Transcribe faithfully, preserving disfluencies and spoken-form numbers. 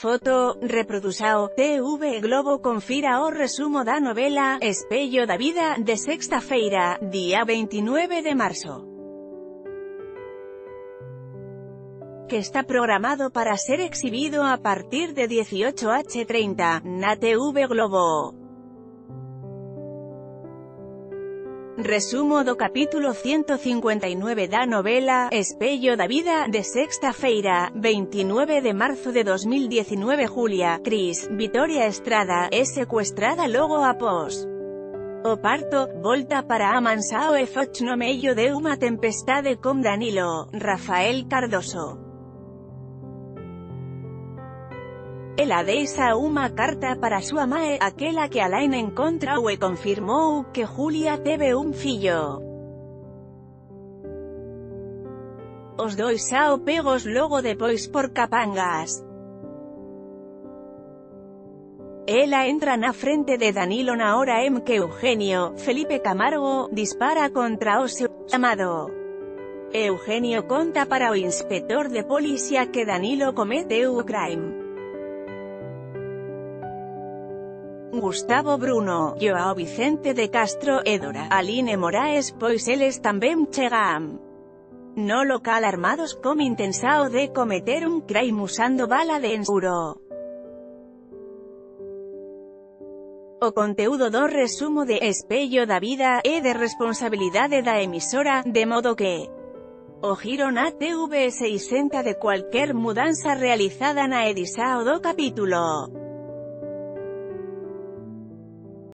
foto, reproduxao, T V Globo confira o resumo da novela, Espello da vida, de sexta feira, día veintinueve de marzo. Que está programado para ser exhibido a partir de dieciocho horas treinta, na T V Globo. Resumo do capítulo ciento cincuenta y nueve da novela, Espello da vida, de sexta feira, veintinueve de marzo de dos mil diecinueve. Julia, Cris, Vitoria Estrada, é secuestrada logo após o parto, volta para Amansao e foch no medio de unha tempestade con Danilo, Rafael Cardoso. Ela deixa unha carta para súa mae, aquela que Alain encontrou e confirmou que Julia teve un fillo. Os dois sao pegos logo depois por Capangas. Ela entra na frente de Danilo na hora en que Eugenio, Felipe Camargo, dispara contra o seu chamado. Eugenio conta para o inspector de policía que Danilo cometeu o crime. Gustavo Bruno, Joao Vicente de Castro, e Dora, Aline Moraes, pois eles tamén chegan no local armados con intensao de cometer un crime usando bala de ensuro. O conteúdo do resumo de Espello da vida é de responsabilidade da emisora, de modo que o giro na T V se isenta de cualquier mudanza realizada na edición do capítulo.